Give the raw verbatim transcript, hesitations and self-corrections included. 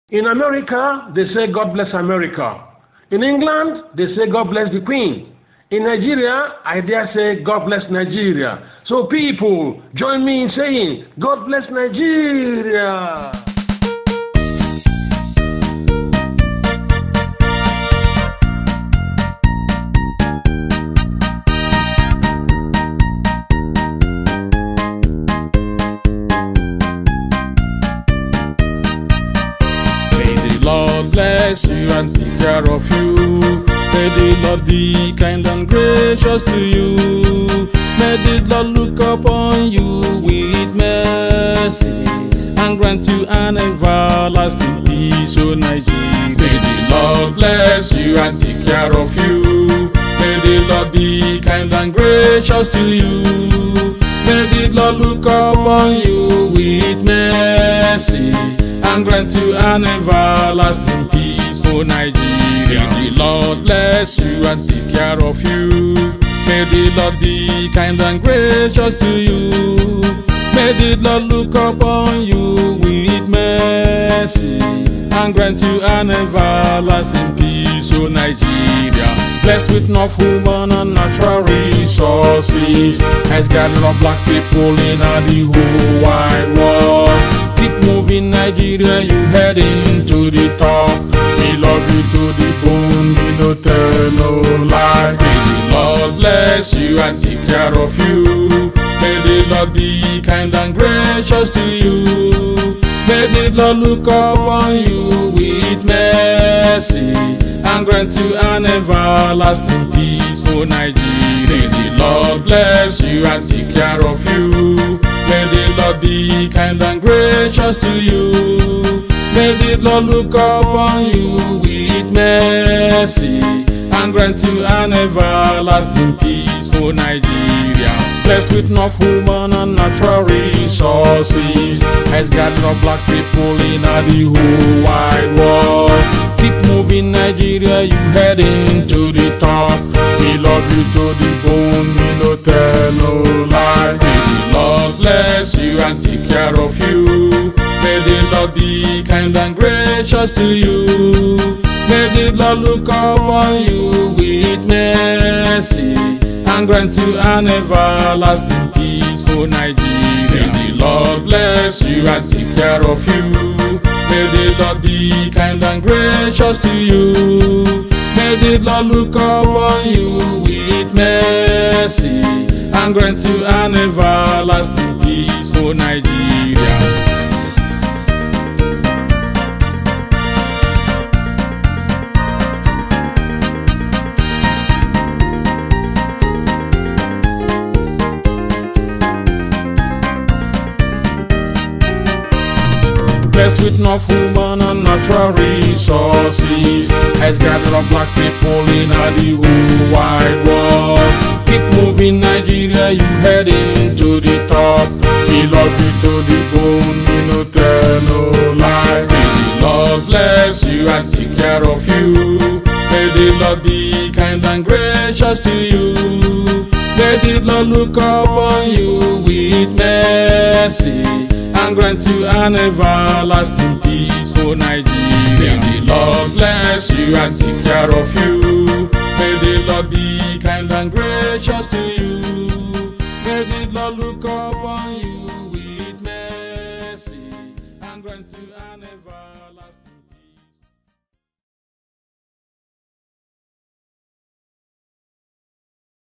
In America, they say God bless America. In England, they say God bless the Queen. In Nigeria, I dare say God bless Nigeria. So people, join me in saying, God bless Nigeria. Lord bless you and take care of you. May the Lord be kind and gracious to you. May the Lord look upon you with mercy and grant you an everlasting peace, O Nigeria. May the Lord bless you and take care of you. May the Lord be kind and gracious to you. May the Lord look upon you with mercy and grant you an everlasting peace, O Nigeria. May the Lord bless you and take care of you. May the Lord be kind and gracious to you. May the Lord look upon you with mercy and grant you an everlasting peace, O Nigeria. Blessed with enough human and natural resources, has gathered up black people in the whole wide world. Keep moving, Nigeria, you heading to the top. We love you to the bone, we no tell no lie. May the Lord bless you and take care of you. May the Lord be kind and gracious to you. May the Lord look upon you with mercy and grant you an everlasting peace, O Nigeria. May the Lord bless you and take care of you. May the Lord be kind and gracious to you. May the Lord look upon you with mercy and grant you an everlasting peace, O Nigeria. Blessed with enough human and natural resources, has gathered up black people in the whole wide world. Keep moving, Nigeria, you heading to the top. We love you to the bone, we no tell no lie. May the Lord bless you and take care of you. May the Lord be kind and gracious to you. May the Lord look upon you with mercy and grant you an everlasting peace, O Nigeria. May the Lord bless you and take care of you. May the Lord be kind and gracious to you. May the Lord look upon you with mercy and grant you an everlasting peace, O Nigeria. Blessed with enough human and natural resources, has gathered up black people in the whole wide world. Keep moving, Nigeria, you heading to the top. We love you to the bone, we no tell no lie. May the Lord bless you and take care of you. May the Lord be kind and gracious to you. May the Lord look upon you with mercy and grant you an everlasting peace, O Nigeria. May the Lord bless you and take care of you. May the Lord be kind and gracious to you. May the Lord look up